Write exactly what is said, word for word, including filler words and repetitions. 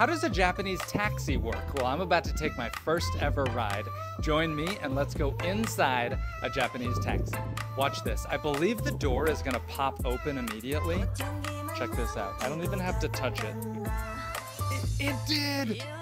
How does a Japanese taxi work? Well, I'm about to take my first ever ride. Join me and let's go inside a Japanese taxi. Watch this. I believe the door is gonna pop open immediately. Check this out. I don't even have to touch it. It, it did!